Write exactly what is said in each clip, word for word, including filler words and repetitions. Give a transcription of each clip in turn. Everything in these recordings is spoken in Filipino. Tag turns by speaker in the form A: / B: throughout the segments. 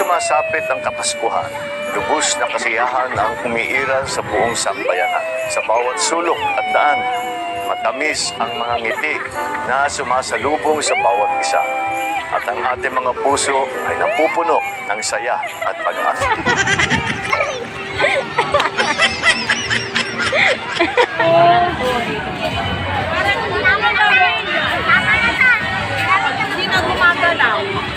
A: sumasapit ang Kapaskuhan, lubos na kasiyahan ang umiiral sa buong sambayanan. Sa bawat sulok at daan, matamis ang mga ngiti na sumasalubong sa bawat isa. At ang ating mga puso ay napupuno ng saya at pag-asa.
B: Hindi na gumagalaw.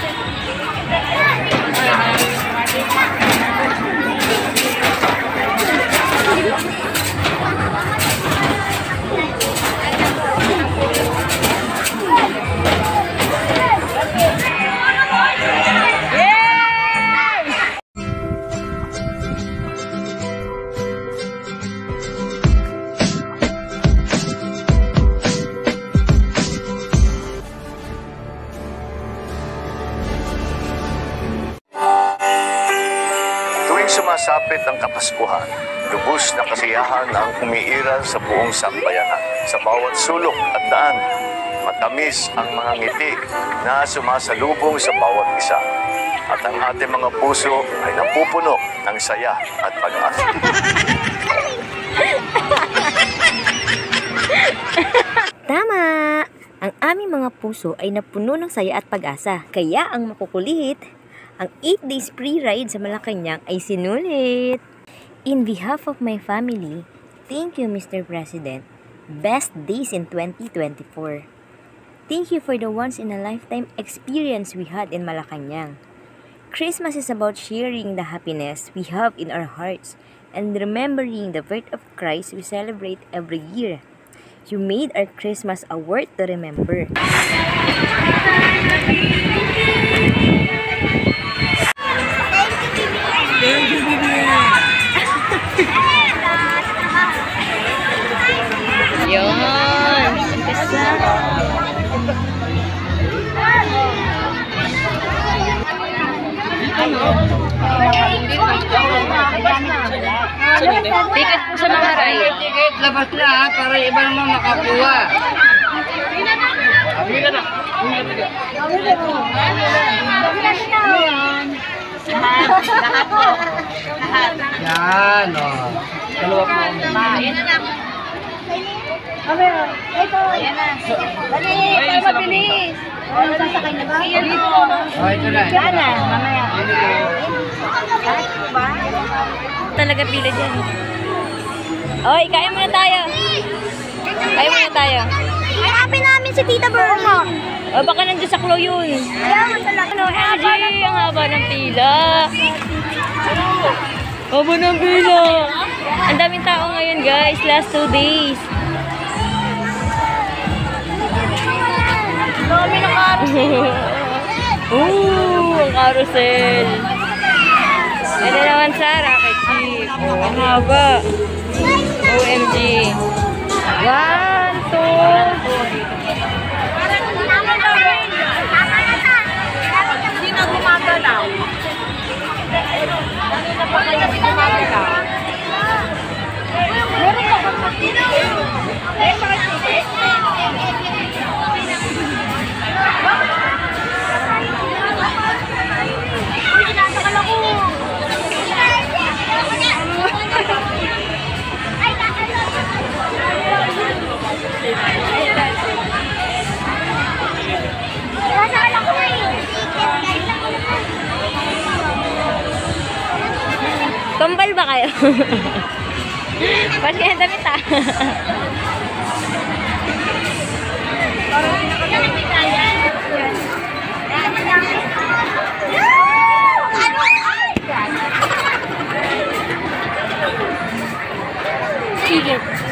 A: Sumasapit ang Kapaskuhan, lubos na kasiyahan ang umiiral sa buong sambayanan. Sa bawat sulok at daan, matamis ang mga ngiti na sumasalubong sa bawat isa. At ang ating mga puso ay napupuno ng saya at pag-asa.
C: Tama! Ang aming mga puso ay napuno ng saya at pag-asa. Kaya ang makukulit, ang eight days free ride sa Malacanang ay sinulit. In behalf of my family, thank you Mister President. Best days in twenty twenty-four. Thank you for the once-in-a-lifetime experience we had in Malacanang. Christmas is about sharing the happiness we have in our hearts and remembering the birth of Christ we celebrate every year. You made our Christmas a worth to remember.
B: Yun!
C: Ticket po sa mga ride.
D: Ticket, labas na ha, para iba naman makakuha.
B: Lahat po. Lahat.
D: Yan, o. Dalawa po.
B: Yan na lang. Ito, yan na. Dali, tayo mabilis. Sasakay na ba? Yan po.
D: O, ito na.
B: Yan na, mamaya.
C: Talaga pila dyan. Oy, kaya muna tayo. Kaya muna tayo.
B: Hanapin namin si Tita Burma.
C: O, baka nandiyan sa Klo yun.
B: Ayan, masalakan.
C: Ano, L G, ang haba ng pila. Haba ng pila. Ang daming tao ngayon, guys. Last two days.
B: Dami ng carousel.
C: Ooh, ang carousel. Ano naman sa rocket jeep. Oh, ang haba. O M G. One, two.
B: Hindi na gumagalaw. Hindi na pa kayo gumagalaw. Meron ka bang magtino? Eh, bakit? Uy, nasakal ako. Nasakal ako eh.
C: Kambal ba kayo? Ba't kaya damit ah? Sige.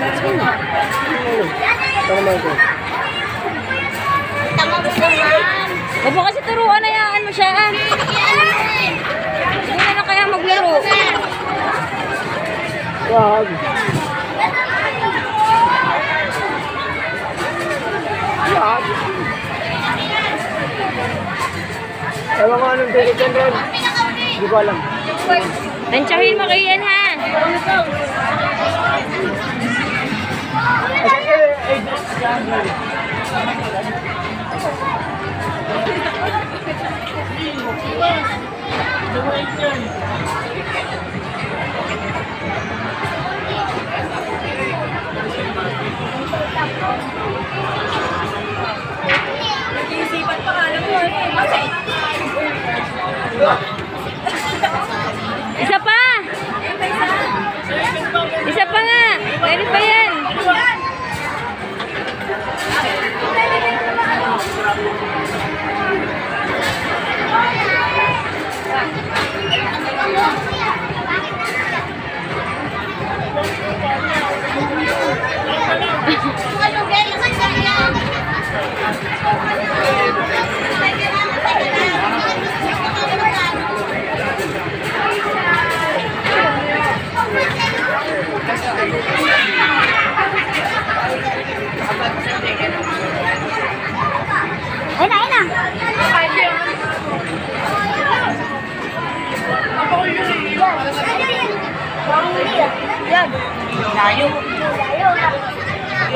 B: Tama mo naman.
C: Huwag mo kasi turuan na yan mo siya. Hindi na lang kaya maglaro.
D: Wag. Wag. Ewan ko anong ticket yan, Ron. Hindi ko alam.
C: Tansyahin mo kayo yan, ha? Nag-iisipan pa nga lang mo eh. Isa pa! Isa pa nga! Meron pa yan!
B: Ayun na, ayun na. Yan. Layo. Layo.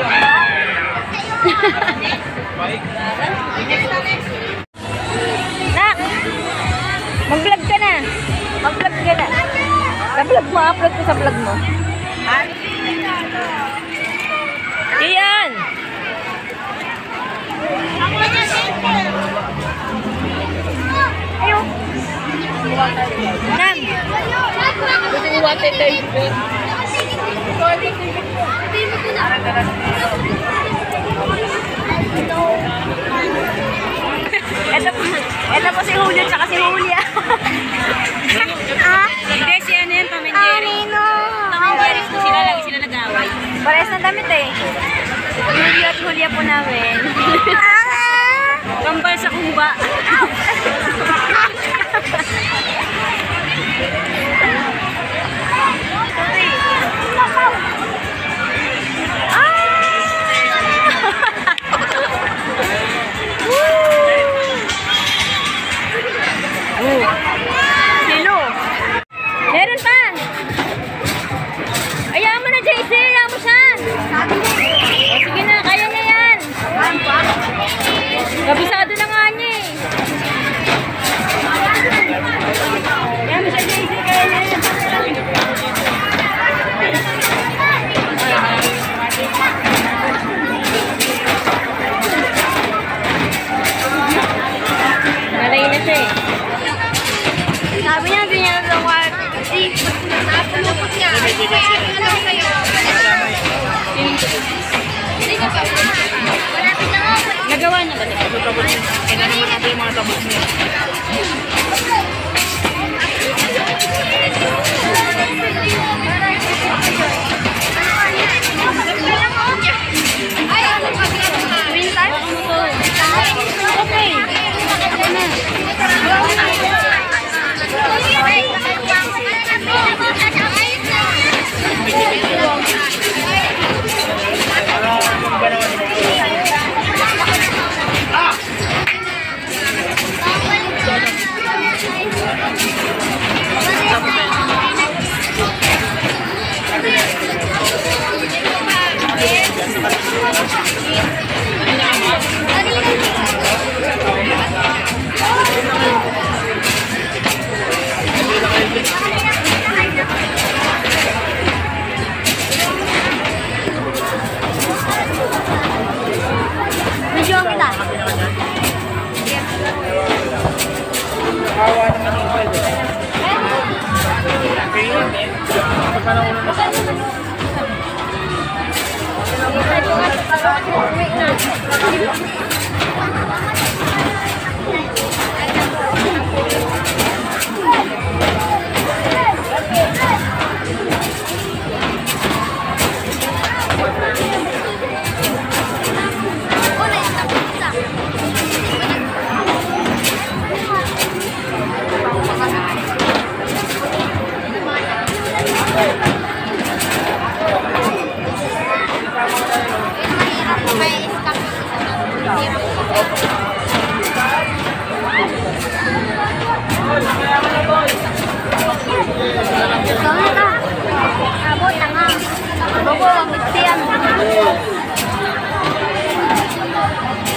C: Nak! Mag-vlog ka na! Mag-vlog ka na! Sa-vlog mo, upload ko sa vlog mo. Iyan!
B: Ayun.
C: Nan! Ito po, ito po si Julio tsaka si Julia.
B: Ah?
C: Hindi, si ano yan, Tom and Jerry.
B: Amino.
C: Tom and Jerry po sila lagi sila nag-away. Parehas ng damit eh. Julio at Julia po namin. Kambal sa kuba. Silo. Meron pa. Ayaw mo na, J C. Ayaw mo siya. O, sige na, kaya niya yan. Kabisado na nga niya eh. Ayaw mo siya, J C. Kaya niya yan. Nalay na siya eh.
B: Sabi niya, hindi niya nagawa. Kasi, napulupot niya. Kaya, ano lang sa'yo? Hindi ka ba? Malapit na nga.
C: Nagawa niya ba ito?
D: Kailan naman natin yung mga tabos niya.
B: Ay, ano ba? Green time?
C: Okay.
B: Video kita.
D: Awa naman yung pwede. Kaya yun eh. Pagpanahon na sa
B: Abot na nga. Bobo, ang mixi yan.